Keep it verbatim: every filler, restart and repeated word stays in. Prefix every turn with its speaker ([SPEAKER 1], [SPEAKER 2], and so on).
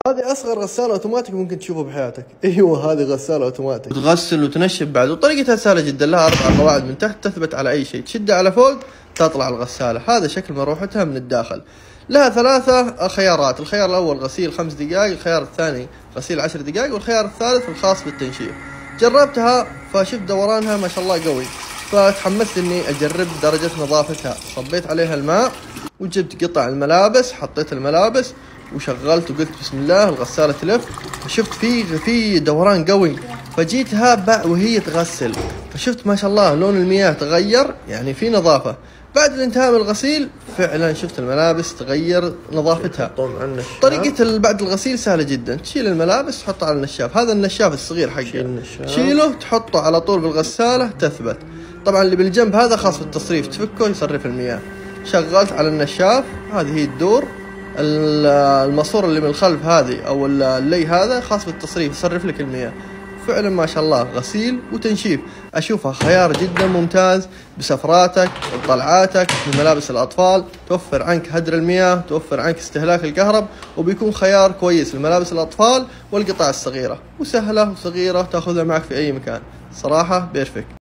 [SPEAKER 1] هذه اصغر غسالة اوتوماتيك ممكن تشوفها بحياتك. ايوه هذه غسالة اوتوماتيك تغسل وتنشف بعد، وطريقتها سهلة جدا. لها اربع قواعد من تحت تثبت على اي شيء، تشدها على فوق تطلع الغسالة. هذا شكل مروحتها من الداخل. لها ثلاثة خيارات، الخيار الاول غسيل خمس دقائق، الخيار الثاني غسيل عشر دقائق، والخيار الثالث الخاص بالتنشيف. جربتها فشفت دورانها ما شاء الله قوي، فتحمست اني اجرب درجة نظافتها. صبيت عليها الماء وجبت قطع الملابس، حطيت الملابس وشغلت وقلت بسم الله الغسالة تلف. فشفت في في دوران قوي، فجيتها وهي تغسل فشفت ما شاء الله لون المياه تغير، يعني في نظافة. بعد الانتهاء من الغسيل فعلا شفت الملابس تغير نظافتها. طريقة بعد الغسيل سهلة جدا، تشيل الملابس تحطها على النشاف. هذا النشاف الصغير حقه تشيله تحطه على طول بالغسالة تثبت. طبعا اللي بالجنب هذا خاص بالتصريف، تفكه يصرف المياه. شغلت على النشاف، هذه هي الدور. الماسورة اللي من الخلف هذه او اللي هذا خاص بالتصريف يصرف لك المياه. فعلا ما شاء الله غسيل وتنشيف، اشوفها خيار جدا ممتاز بسفراتك بطلعاتك بملابس الاطفال. توفر عنك هدر المياه، توفر عنك استهلاك الكهرب، وبيكون خيار كويس لملابس الاطفال والقطع الصغيرة، وسهلة وصغيرة تاخذها معك في اي مكان. صراحة بيرفكت.